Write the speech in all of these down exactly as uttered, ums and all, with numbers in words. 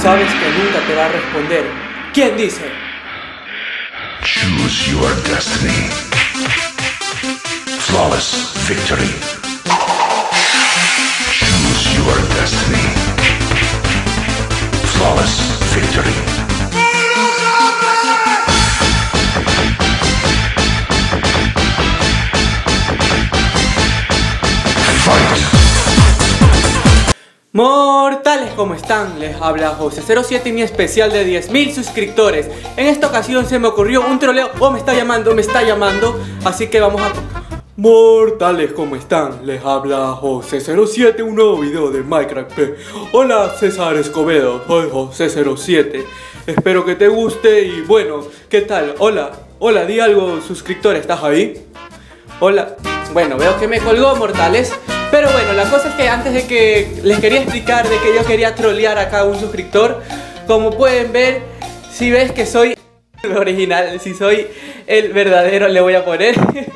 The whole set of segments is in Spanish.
sabes que nunca te va a responder. ¿Quién dice? Choose your destiny. Flawless victory. Choose your destiny. Flawless victory. Mortales, ¿cómo están? Les habla José cero siete y mi especial de diez mil suscriptores. En esta ocasión se me ocurrió un troleo. Oh, me está llamando, me está llamando. Así que vamos a... Mortales, ¿cómo están? Les habla José cero siete, un nuevo video de Minecraft. Hola César Escobedo, soy José cero siete. Espero que te guste y bueno, ¿qué tal? Hola, hola, di algo, suscriptor, ¿estás ahí? Hola. Bueno, veo que me colgó, mortales. Pero bueno, la cosa es que antes de que les quería explicar de que yo quería trolear acá a un suscriptor, como pueden ver, si ves que soy el original, si soy el verdadero, le voy a poner.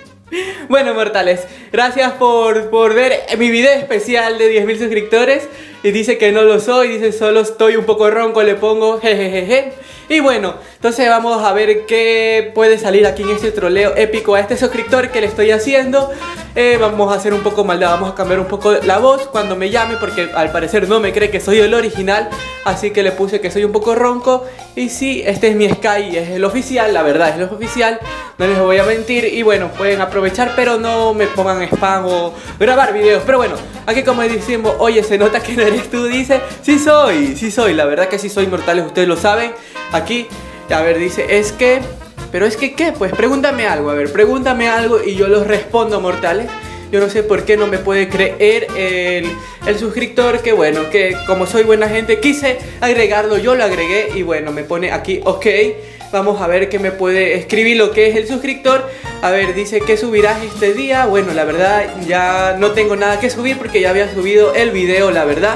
Bueno, mortales, gracias por, por ver mi video especial de diez mil suscriptores. Y dice que no lo soy, dice solo estoy un poco ronco, le pongo jejejeje. Y bueno, entonces vamos a ver qué puede salir aquí en este troleo épico a este suscriptor que le estoy haciendo. eh, Vamos a hacer un poco maldad, vamos a cambiar un poco la voz cuando me llame, porque al parecer no me cree que soy el original. Así que le puse que soy un poco ronco. Y sí, este es mi Sky, es el oficial, la verdad es el oficial, no les voy a mentir. Y bueno, pueden aprovechar, pero no me pongan spam o grabar videos. Pero bueno, aquí como decimos, oye, se nota que no eres tú, dice. Sí soy, sí soy, la verdad que sí soy, mortales, ustedes lo saben. Aquí, a ver, dice, es que... Pero es que, ¿qué? Pues pregúntame algo, a ver, pregúntame algo y yo los respondo, mortales. Yo no sé por qué no me puede creer el, el suscriptor, que bueno, que como soy buena gente quise agregarlo, yo lo agregué y bueno, me pone aquí, ok. Vamos a ver qué me puede escribir lo que es el suscriptor. A ver, dice que subirás este día. Bueno, la verdad ya no tengo nada que subir porque ya había subido el video, la verdad.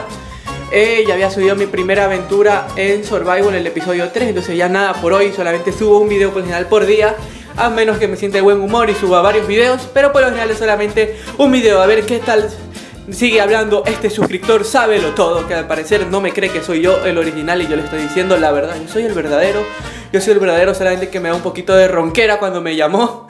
Eh, ya había subido mi primera aventura en Survival, el episodio tres. Entonces ya nada por hoy, solamente subo un video por lo general por día, a menos que me sienta de buen humor y suba varios videos. Pero por lo general es solamente un video. A ver qué tal sigue hablando este suscriptor, sábelo todo, que al parecer no me cree que soy yo el original. Y yo le estoy diciendo la verdad, yo soy el verdadero. Yo soy el verdadero, solamente que me da un poquito de ronquera cuando me llamó.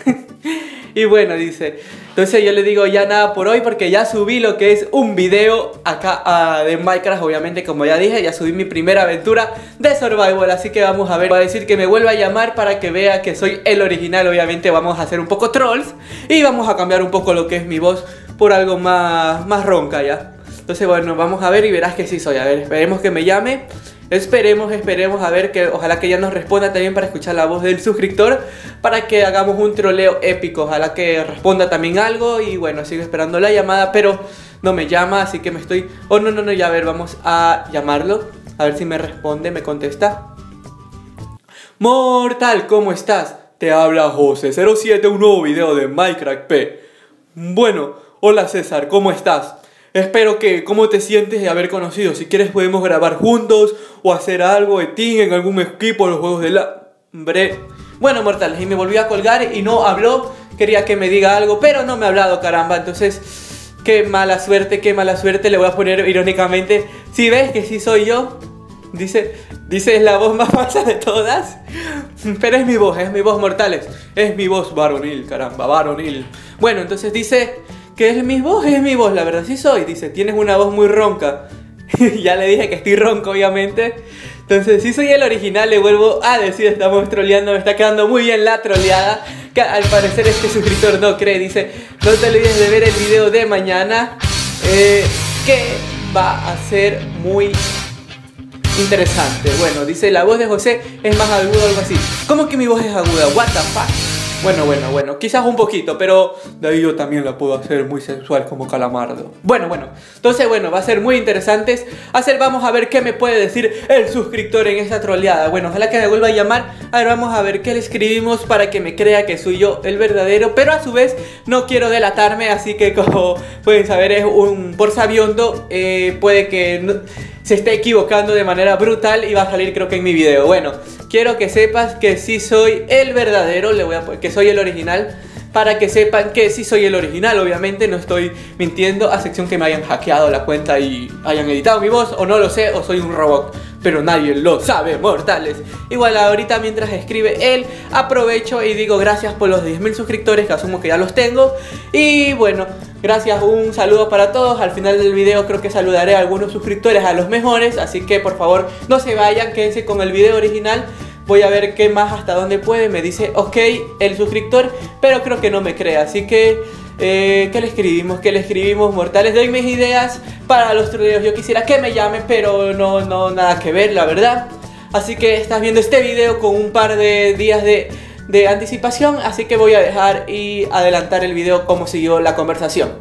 Y bueno, dice, entonces yo le digo ya nada por hoy porque ya subí lo que es un video acá uh, de Minecraft. Obviamente, como ya dije, ya subí mi primera aventura de Survival. Así que vamos a ver, va a decir que me vuelva a llamar para que vea que soy el original. Obviamente vamos a hacer un poco trolls y vamos a cambiar un poco lo que es mi voz por algo más, más ronca ya. Entonces bueno, vamos a ver y verás que sí soy. A ver, esperemos que me llame. Esperemos, esperemos, a ver, que ojalá que ya nos responda también para escuchar la voz del suscriptor, para que hagamos un troleo épico. Ojalá que responda también algo. Y bueno, sigo esperando la llamada, pero no me llama, así que me estoy... Oh, no, no, no, ya a ver, vamos a llamarlo. A ver si me responde, me contesta. Mortal, ¿cómo estás? Te habla José cero siete, un nuevo video de Minecraft P. Bueno, hola César, ¿cómo estás? Espero que, ¿cómo te sientes de haber conocido? Si quieres podemos grabar juntos o hacer algo de team en algún equipo, los juegos del hambre. Bueno, mortales, y me volvió a colgar y no habló. Quería que me diga algo, pero no me ha hablado, caramba. Entonces, qué mala suerte, qué mala suerte. Le voy a poner irónicamente, si ves que sí soy yo. Dice, dice, es la voz más falsa de todas. Pero es mi voz, es mi voz, mortales. Es mi voz varonil, caramba, varonil. Bueno, entonces dice... que es mi voz, es mi voz, la verdad sí soy. Dice, tienes una voz muy ronca. Ya le dije que estoy ronco, obviamente. Entonces, si soy el original, le vuelvo a decir, estamos troleando. Me está quedando muy bien la troleada, que al parecer este suscriptor no cree. Dice, no te olvides de ver el video de mañana, eh, que va a ser muy interesante. Bueno, dice, la voz de José es más aguda o algo así. ¿Cómo que mi voz es aguda? What the fuck? Bueno, bueno, bueno, quizás un poquito, pero de ahí yo también la puedo hacer muy sensual como Calamardo. Bueno, bueno, entonces bueno, va a ser muy interesante hacer, vamos a ver qué me puede decir el suscriptor en esta troleada. Bueno, ojalá que me vuelva a llamar. A ver, vamos a ver qué le escribimos para que me crea que soy yo el verdadero. Pero a su vez no quiero delatarme, así que como pueden saber es un por sabiondo, eh, puede que no, se esté equivocando de manera brutal y va a salir creo que en mi video. Bueno, quiero que sepas que sí soy el verdadero, le voy a, que soy el original. para que sepan que sí soy el original. Obviamente no estoy mintiendo, a excepción que me hayan hackeado la cuenta y hayan editado mi voz, o no lo sé, o soy un robot, pero nadie lo sabe, mortales. Igual ahorita mientras escribe él, aprovecho y digo gracias por los diez mil suscriptores, que asumo que ya los tengo. Y bueno, gracias, un saludo para todos. Al final del video creo que saludaré a algunos suscriptores, a los mejores, así que por favor no se vayan, quédense con el video original. Voy a ver qué más, hasta dónde puede. Me dice ok el suscriptor, pero creo que no me cree, así que eh, ¿qué le escribimos? ¿Qué le escribimos, mortales? Doy mis ideas para los troleos. Yo quisiera que me llamen, pero no, no, nada que ver, la verdad. Así que estás viendo este video con un par de días de, de anticipación, así que voy a dejar y adelantar el video como siguió la conversación.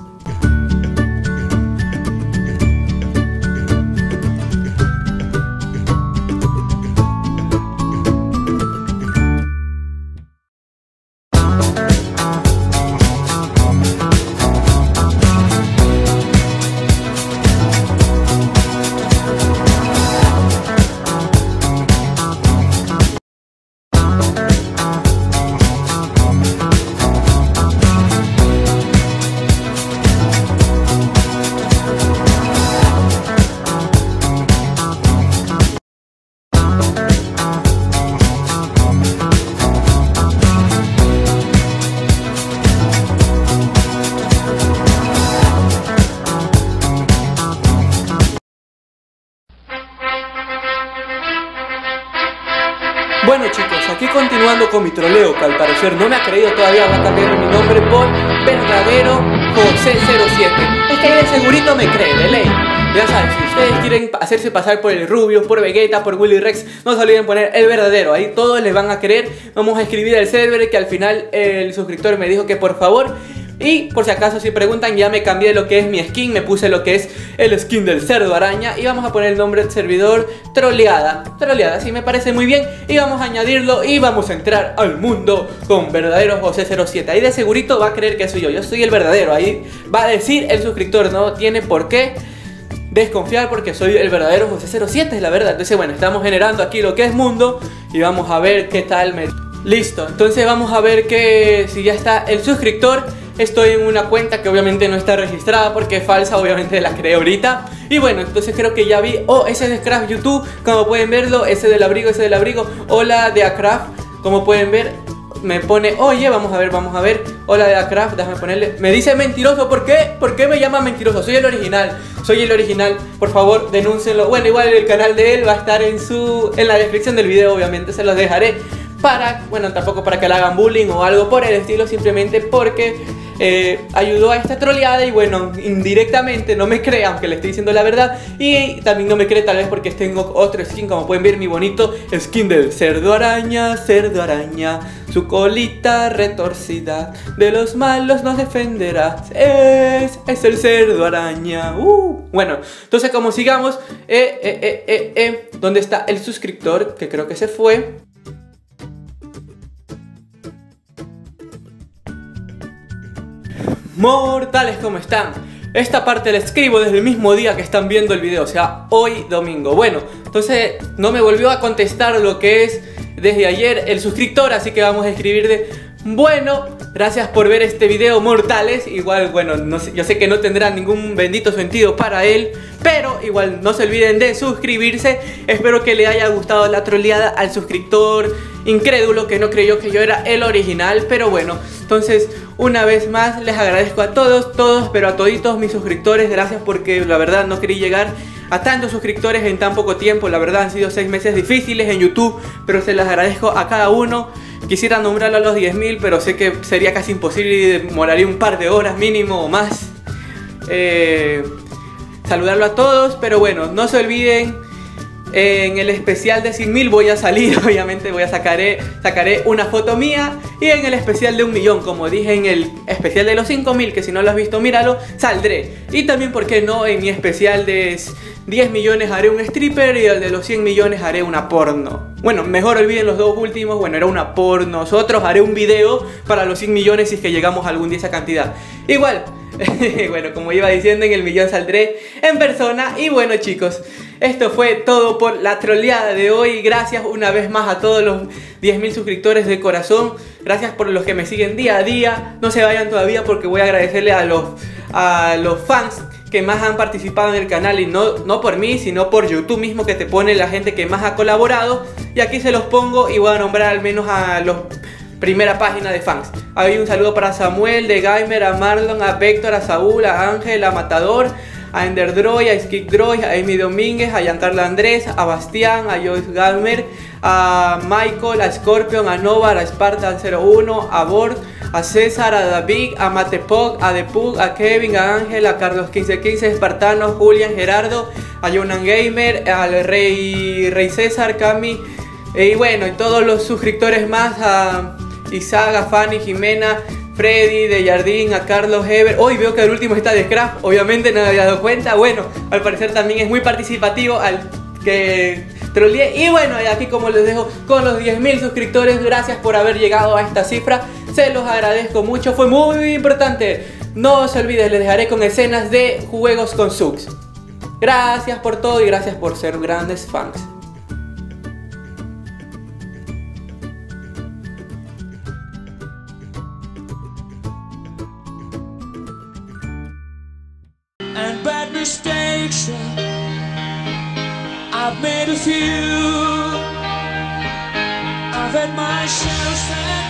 Bueno chicos, aquí continuando con mi troleo, que al parecer no me ha creído todavía, va a cambiar mi nombre por Verdadero José cero siete. Es que de segurito me cree, de ley. Ya saben, si ustedes quieren hacerse pasar por el Rubius, por Vegeta, por Willy Rex, no se olviden poner el verdadero, ahí todos les van a creer. Vamos a escribir al server, que al final el suscriptor me dijo que por favor. Y por si acaso si preguntan, ya me cambié lo que es mi skin, me puse lo que es el skin del cerdo araña. Y vamos a poner el nombre del servidor Troleada. Troleada, sí, me parece muy bien. Y vamos a añadirlo y vamos a entrar al mundo con Verdadero José cero siete. Ahí de segurito va a creer que soy yo, yo soy el verdadero. Ahí va a decir el suscriptor, no tiene por qué desconfiar porque soy el verdadero José cero siete, es la verdad. Entonces bueno, estamos generando aquí lo que es mundo y vamos a ver qué tal me... Listo, entonces vamos a ver que si ya está el suscriptor. Estoy en una cuenta que obviamente no está registrada porque es falsa, obviamente la creé ahorita. Y bueno, entonces creo que ya vi, oh, ese es de Craft YouTube, como pueden verlo, ese del abrigo, ese del abrigo. Hola de Acraft, como pueden ver, me pone, oye, vamos a ver, vamos a ver. Hola de Acraft, déjame ponerle, me dice mentiroso, ¿por qué? ¿Por qué me llama mentiroso? Soy el original, soy el original, por favor denúncienlo. Bueno, igual el canal de él va a estar en su, en la descripción del video, obviamente se los dejaré. Para, bueno, tampoco para que le hagan bullying o algo por el estilo, simplemente porque eh, ayudó a esta troleada y bueno, indirectamente no me cree, aunque le estoy diciendo la verdad. Y también no me cree tal vez porque tengo otro skin, como pueden ver, mi bonito skin del cerdo araña, cerdo araña, su colita retorcida, de los malos nos defenderá, es, es el cerdo araña. uh. Bueno, entonces como sigamos, eh, eh, eh, eh, eh, ¿dónde está el suscriptor? Que creo que se fue. Mortales, ¿cómo están? Esta parte la escribo desde el mismo día que están viendo el video, o sea, hoy domingo. Bueno, entonces no me volvió a contestar lo que es desde ayer el suscriptor, así que vamos a escribir de... Bueno, gracias por ver este video, mortales. Igual, bueno, no sé, yo sé que no tendrá ningún bendito sentido para él, pero igual no se olviden de suscribirse. Espero que le haya gustado la troleada al suscriptor incrédulo que no creyó que yo era el original. Pero bueno, entonces una vez más les agradezco a todos, todos, pero a toditos mis suscriptores. Gracias porque la verdad no quería llegar a tantos suscriptores en tan poco tiempo. La verdad han sido seis meses difíciles en YouTube, pero se los agradezco a cada uno. Quisiera nombrarlo a los diez mil, pero sé que sería casi imposible y demoraría un par de horas mínimo o más. Eh, saludarlo a todos, pero bueno, no se olviden. En el especial de cien mil voy a salir, obviamente voy a sacaré, sacaré una foto mía. Y en el especial de un millón, como dije en el especial de los cinco mil, que si no lo has visto míralo, saldré. Y también, ¿por qué no? En mi especial de diez millones haré un stripper y el de los cien millones haré una porno. Bueno, mejor olviden los dos últimos, bueno, era una porno. Nosotros haré un video para los cien millones si es que llegamos algún día a esa cantidad. Igual, bueno, como iba diciendo, en el millón saldré en persona. Y bueno chicos, esto fue todo por la troleada de hoy. Gracias una vez más a todos los diez mil suscriptores de corazón. Gracias por los que me siguen día a día. No se vayan todavía porque voy a agradecerle a los, a los fans que más han participado en el canal, y no, no por mí, sino por YouTube mismo, que te pone la gente que más ha colaborado. Y aquí se los pongo y voy a nombrar al menos a los primera página de fans. Hay un saludo para Samuel, de Gamer, a Marlon, a Vector, a Saúl, a Ángel, a Matador, a Enderdroid, a Skikdroid, a Amy Domínguez, a Giancarlo Andrés, a Bastián, a Joyce Gamer, a Michael, a Scorpion, a Novar, a Spartan cero uno, a Bord, a César, a David, a Matepog, a Depug, a Kevin, a Ángel, a Carlos quince quince, Espartano, Julian, Gerardo, a Jonan Gamer, al Rey, Rey César, Cami, y bueno, y todos los suscriptores más, a Isaac, a Fanny, Jimena, Freddy, de Jardín, a Carlos Heber. Hoy veo que el último está de Scrap, obviamente no me había dado cuenta. Bueno, al parecer también es muy participativo al que troleé. Y bueno, aquí como les dejo con los diez mil suscriptores. Gracias por haber llegado a esta cifra, se los agradezco mucho, fue muy importante. No se olviden, les dejaré con escenas de juegos con subs. Gracias por todo y gracias por ser grandes fans. And bad mistakes, I've made a few. I've had my share of